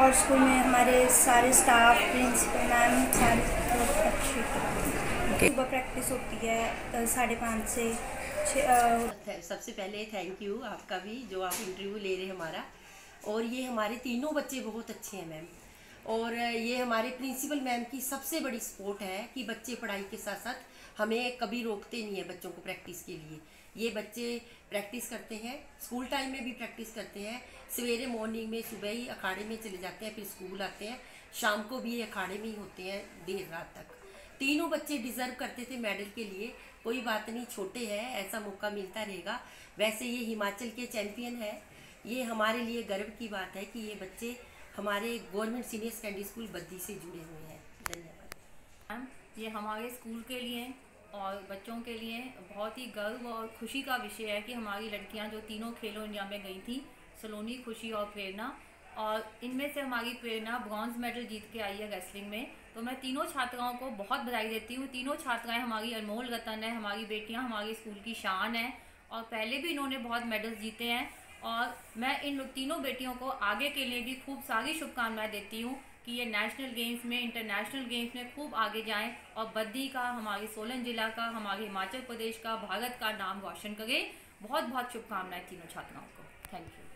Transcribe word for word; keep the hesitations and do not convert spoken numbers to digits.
और स्कूल में हमारे सारे स्टाफ, प्रिंसिपल मैम सारे बहुत अच्छे। सुबह प्रैक्टिस होती है साढ़े पाँच से छः। सबसे पहले थैंक यू आपका भी जो आप इंटरव्यू ले रहे हैं हमारा। और ये हमारे तीनों बच्चे बहुत अच्छे हैं मैम, और ये हमारे प्रिंसिपल मैम की सबसे बड़ी सपोर्ट है कि बच्चे पढ़ाई के साथ साथ हमें कभी रोकते नहीं है बच्चों को प्रैक्टिस के लिए। ये बच्चे प्रैक्टिस करते हैं, स्कूल टाइम में भी प्रैक्टिस करते हैं, सवेरे मॉर्निंग में सुबह ही अखाड़े में चले जाते हैं, फिर स्कूल आते हैं, शाम को भी ये अखाड़े में ही होते हैं देर रात तक। तीनों बच्चे डिज़र्व करते थे मेडल के लिए, कोई बात नहीं, छोटे हैं, ऐसा मौका मिलता रहेगा। वैसे ये हिमाचल के चैम्पियन है, ये हमारे लिए गर्व की बात है कि ये बच्चे हमारे government senior secondary school Baddi से जुड़े हुए हैं। धन्यवाद मैम। ये हमारे स्कूल के लिए और बच्चों के लिए बहुत ही गर्व और खुशी का विषय है कि हमारी लड़कियां जो तीनों खेलो इंडिया में गई थी, सलोनी, खुशी और प्रेरणा, और इनमें से हमारी प्रेरणा ब्रॉन्ज मेडल जीत के आई है रेसलिंग में। तो मैं तीनों छात्राओं को बहुत बधाई देती हूँ। तीनों छात्राएं हमारी अनमोल रतन है, हमारी बेटियां हमारे स्कूल की शान है, और पहले भी इन्होंने बहुत मेडल्स जीते हैं। और मैं इन तीनों बेटियों को आगे के लिए भी खूब सारी शुभकामनाएं देती हूँ कि ये नेशनल गेम्स में, इंटरनेशनल गेम्स में खूब आगे जाएं और बद्दी का, हमारे सोलन जिला का, हमारे हिमाचल प्रदेश का, भारत का नाम रोशन करें। बहुत बहुत शुभकामनाएं तीनों छात्राओं को। Thank you.